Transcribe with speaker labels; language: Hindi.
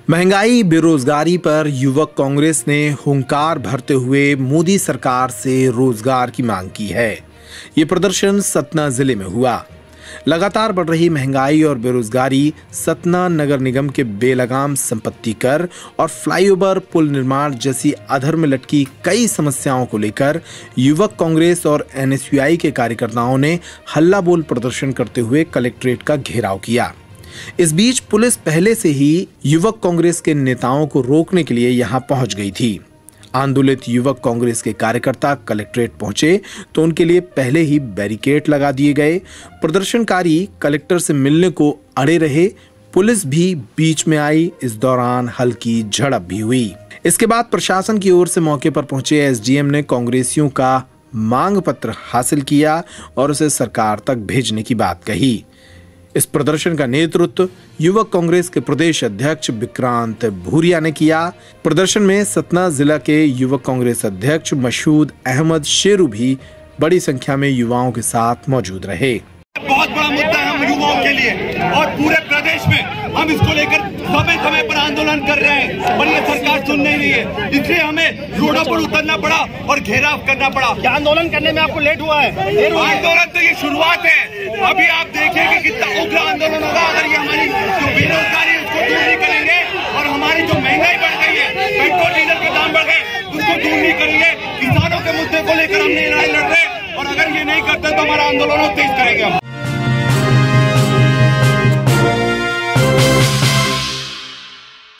Speaker 1: महंगाई बेरोजगारी पर युवक कांग्रेस ने हुंकार भरते हुए मोदी सरकार से रोजगार की मांग की है। ये प्रदर्शन सतना जिले में हुआ। लगातार बढ़ रही महंगाई और बेरोजगारी, सतना नगर निगम के बेलगाम संपत्ति कर और फ्लाईओवर पुल निर्माण जैसी अधर में लटकी कई समस्याओं को लेकर युवक कांग्रेस और एनएसयूआई के कार्यकर्ताओं ने हल्ला बोल प्रदर्शन करते हुए कलेक्ट्रेट का घेराव किया। इस बीच पुलिस पहले से ही युवक कांग्रेस के नेताओं को रोकने के लिए यहां पहुंच गई थी। आंदोलित युवक कांग्रेस के कार्यकर्ता कलेक्ट्रेट पहुंचे तो उनके लिए पहले ही बैरिकेड लगा दिए गए। प्रदर्शनकारी कलेक्टर से मिलने को अड़े रहे, पुलिस भी बीच में आई। इस दौरान हल्की झड़प भी हुई। इसके बाद प्रशासन की ओर से मौके पर पहुंचे एसडीएम ने कांग्रेसियों का मांग पत्र हासिल किया और उसे सरकार तक भेजने की बात कही। इस प्रदर्शन का नेतृत्व युवक कांग्रेस के प्रदेश अध्यक्ष विक्रांत भूरिया ने किया। प्रदर्शन में सतना जिला के युवक कांग्रेस अध्यक्ष मसूद अहमद शेरू भी बड़ी संख्या में युवाओं के साथ मौजूद रहे।
Speaker 2: बहुत बड़ा मुद्दा है हम युवाओं के लिए और पूरे प्रदेश में हम इसको लेकर समय पर आंदोलन कर रहे हैं, पर ये सरकार सुन नहीं रही है। इसलिए हमें रोडों पर उतरना पड़ा और घेराव करना पड़ा।
Speaker 3: क्या आंदोलन करने में आपको लेट हुआ है?
Speaker 2: आंदोलन तो ये शुरुआत है, अभी आप देखिए कि कितना उग्र आंदोलन होगा। अगर ये हमारी जो बेरोजगारी है उसको दूर नहीं करेंगे और हमारी जो महंगाई बढ़ गई है, पेट्रोल डीजल के दाम बढ़ गए, उसको दूर नहीं करेंगे। किसानों के मुद्दे को लेकर हमने लड़ाई लड़ रहे हैं और अगर ये नहीं करते तो हमारा आंदोलन तेज करेंगे हम।